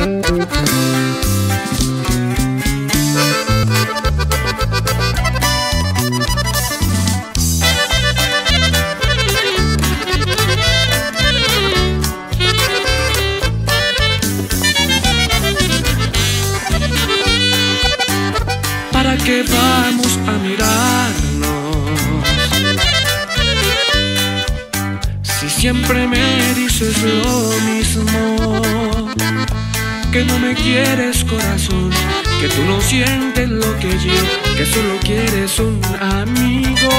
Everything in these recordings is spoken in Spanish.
¿Para qué vamos a mirarnos? Si siempre me dices lo mismo, que no me quieres, corazón, que tú no sientes lo que yo, que solo quieres un amigo.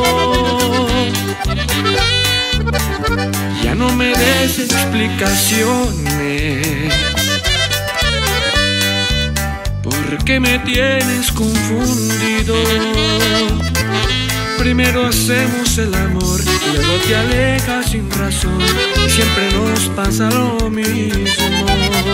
Ya no me des explicaciones, porque me tienes confundido. Primero hacemos el amor, luego te alejas sin razón, y siempre nos pasa lo mismo.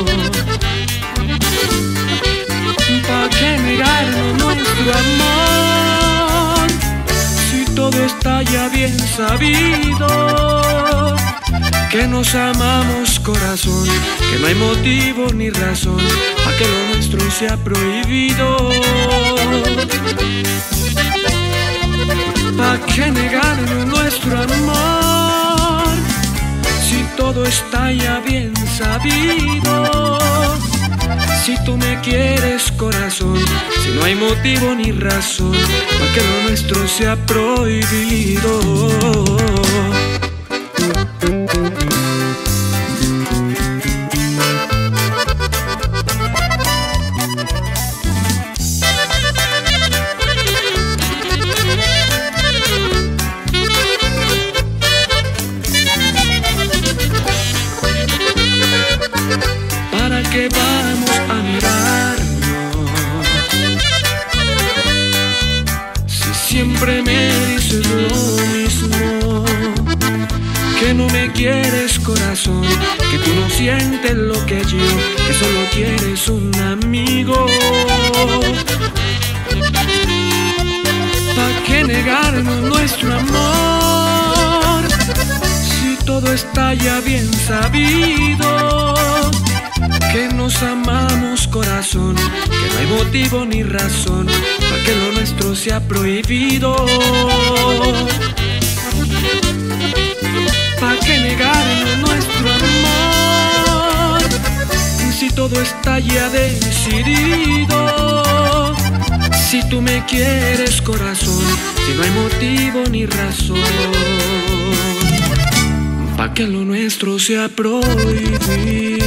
¿Para qué negarnos nuestro amor? Si todo está ya bien sabido, que nos amamos, corazón, que no hay motivo ni razón para que lo nuestro sea prohibido. ¿Para qué negarnos nuestro amor? Si todo está ya bien sabido. Si tú me quieres, corazón, si no hay motivo ni razón para que lo nuestro sea prohibido. ¿Para qué vamos a mirarnos? Si siempre me dices lo mismo, que no me quieres, corazón, que tú no sientes lo que yo, que solo quieres un amigo. ¿Para qué negarnos nuestro amor? Si todo está ya bien sabido, que nos amamos, corazón, que no hay motivo ni razón para que lo nuestro sea prohibido. ¿Para qué negarnos nuestro amor? Si todo está ya decidido. Si tú me quieres, corazón, si no hay motivo ni razón para que lo nuestro sea prohibido.